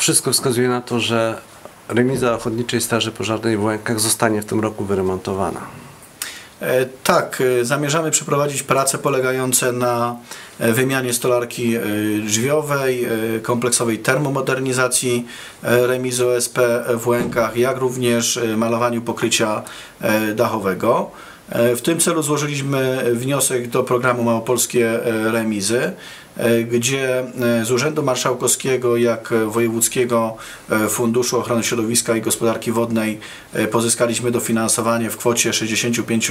wszystko wskazuje na to, że remiza Ochotniczej Straży Pożarnej w Łękach zostanie w tym roku wyremontowana. Tak, zamierzamy przeprowadzić prace polegające na wymianie stolarki drzwiowej, kompleksowej termomodernizacji remizy OSP w Łękach, jak również malowaniu pokrycia dachowego. W tym celu złożyliśmy wniosek do programu Małopolskie Remizy, gdzie z Urzędu Marszałkowskiego, jak Wojewódzkiego Funduszu Ochrony Środowiska i Gospodarki Wodnej pozyskaliśmy dofinansowanie w kwocie 65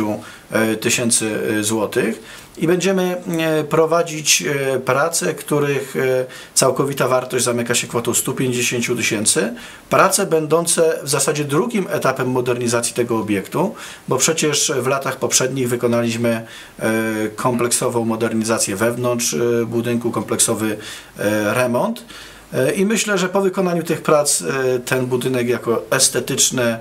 tysięcy złotych i będziemy prowadzić prace, których całkowita wartość zamyka się kwotą 150 tysięcy. Prace będące w zasadzie drugim etapem modernizacji tego obiektu, bo przecież w latach poprzednich wykonaliśmy kompleksową modernizację wewnątrz budynku, kompleksowy remont. I myślę, że po wykonaniu tych prac ten budynek jako estetyczny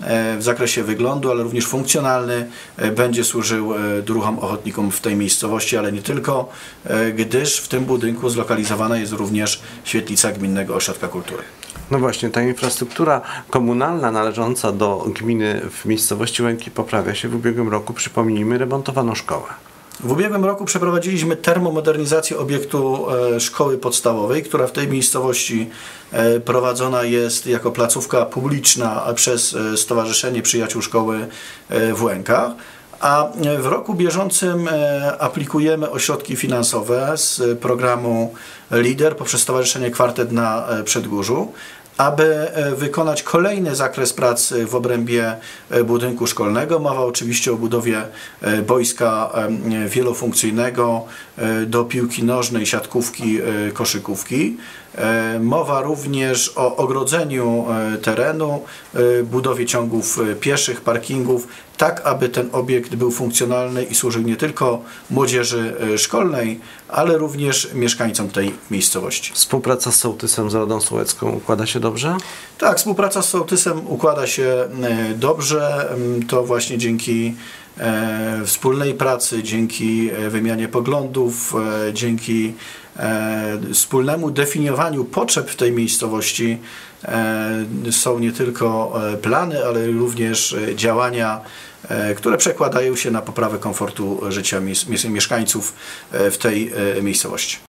w zakresie wyglądu, ale również funkcjonalny będzie służył druhom ochotnikom w tej miejscowości, ale nie tylko, gdyż w tym budynku zlokalizowana jest również świetlica Gminnego Ośrodka Kultury. No właśnie, ta infrastruktura komunalna należąca do gminy w miejscowości Łęki poprawia się. W ubiegłym roku, przypomnijmy, remontowano szkołę. W ubiegłym roku przeprowadziliśmy termomodernizację obiektu szkoły podstawowej, która w tej miejscowości prowadzona jest jako placówka publiczna przez Stowarzyszenie Przyjaciół Szkoły w Łękach. A w roku bieżącym aplikujemy o środki finansowe z programu LIDER poprzez Stowarzyszenie Kwartet na Przedgórzu, aby wykonać kolejny zakres prac w obrębie budynku szkolnego. Mowa oczywiście o budowie boiska wielofunkcyjnego do piłki nożnej, siatkówki, koszykówki. Mowa również o ogrodzeniu terenu, budowie ciągów pieszych, parkingów, tak aby ten obiekt był funkcjonalny i służył nie tylko młodzieży szkolnej, ale również mieszkańcom tej miejscowości. Współpraca z sołtysem, z Radą Sołecką układa się dobrze? Tak, współpraca z sołtysem układa się dobrze. To właśnie dzięki wspólnej pracy, dzięki wymianie poglądów, dzięki wspólnemu definiowaniu potrzeb w tej miejscowości są nie tylko plany, ale również działania, które przekładają się na poprawę komfortu życia mieszkańców w tej miejscowości.